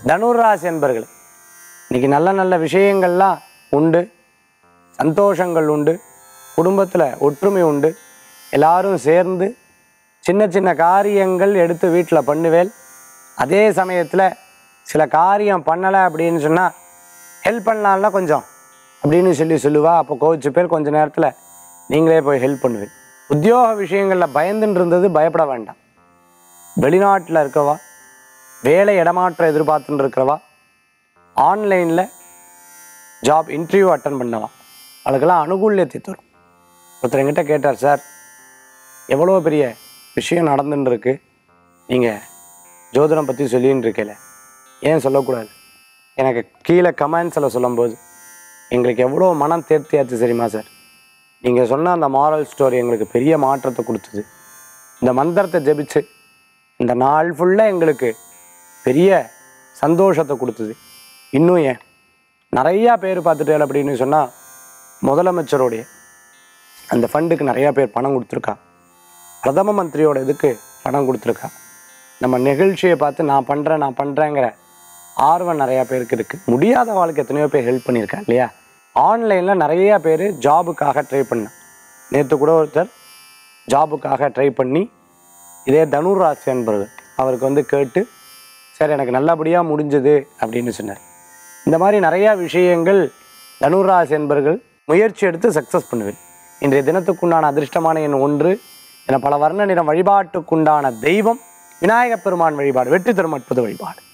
தனுராசி என்பர்கள் இன்றைக்கி நல்ல நல்ல விஷயங்கள்லாம் உண்டு, சந்தோஷங்கள் உண்டு, குடும்பத்தில் ஒற்றுமை உண்டு, எல்லாரும் சேர்ந்து சின்ன சின்ன காரியங்கள் எடுத்து வீட்டில் பண்ணுவேல். அதே சமயத்தில் சில காரியம் பண்ணலை அப்படின்னு சொன்னால் ஹெல்ப் பண்ணலாம்ல கொஞ்சம் அப்படின்னு சொல்லுவா. அப்போ கோவிச்சு பேர் கொஞ்ச நேரத்தில் நீங்களே போய் ஹெல்ப் பண்ணுவேன். உத்தியோக விஷயங்களில் பயந்துன்னு இருந்தது பயப்பட வேண்டாம். வெளிநாட்டில் இருக்கவா, வேலை இடமாற்றம் எதிர்பார்த்துன்னு இருக்கிறவா, ஆன்லைனில் ஜாப் இன்டர்வியூ அட்டன் பண்ணவா, அதுக்கெல்லாம் அனுகூல்யத்தை தரும். ஒருத்தர் என்கிட்ட கேட்டார், சார் எவ்வளோ பெரிய விஷயம் நடந்துன்னு இருக்கு, நீங்கள் ஜோதிடம் பற்றி சொல்லின்னு இருக்கல, ஏன் சொல்லக்கூடாது? எனக்கு கீழே கமெண்ட்ஸில் சொல்லும்போது எங்களுக்கு எவ்வளோ மனம் தேர்த்தியாச்சு தெரியுமா சார்? நீங்கள் சொன்ன அந்த மாரல் ஸ்டோரி எங்களுக்கு பெரிய மாற்றத்தை கொடுத்தது. இந்த மந்திரத்தை ஜெபிச்சு இந்த நாள் ஃபுல்லாக எங்களுக்கு பெரிய சந்தோஷத்தை கொடுத்தது. இன்னும் ஏன் நிறையா பேர் பார்த்துட்டேன் அப்படின்னு சொன்னால் முதலமைச்சருடைய அந்த ஃபண்டுக்கு நிறையா பேர் பணம் கொடுத்துருக்கா, பிரதம மந்திரியோட இதுக்கு பணம் கொடுத்துருக்கா. நம்ம நிகழ்ச்சியை பார்த்து நான் பண்ணுறேங்கிற ஆர்வம் நிறையா பேருக்கு இருக்குது. முடியாத வாழ்க்கை எத்தனையோ பேர் ஹெல்ப் பண்ணியிருக்கா இல்லையா? ஆன்லைனில் நிறையா பேர் ஜாபுக்காக ட்ரை பண்ணேன். நேற்று கூட ஒருத்தர் ஜாபுக்காக ட்ரை பண்ணி இதே தனுராசி என்பவர் அவருக்கு கேட்டு சார் எனக்கு நல்லபடியாக முடிஞ்சது அப்படின்னு சொன்னார். இந்த மாதிரி நிறையா விஷயங்கள் தனுராசி என்பர்கள் முயற்சி எடுத்து சக்ஸஸ் பண்ணுவேன். இன்றைய தினத்துக்குண்டான அதிர்ஷ்டமான எண் 1 என பல வர்ண நிறம். வழிபாட்டுக்குண்டான தெய்வம் விநாயகப் பெருமான் வழிபாடு. வெற்றி தரும் அற்புத வழிபாடு.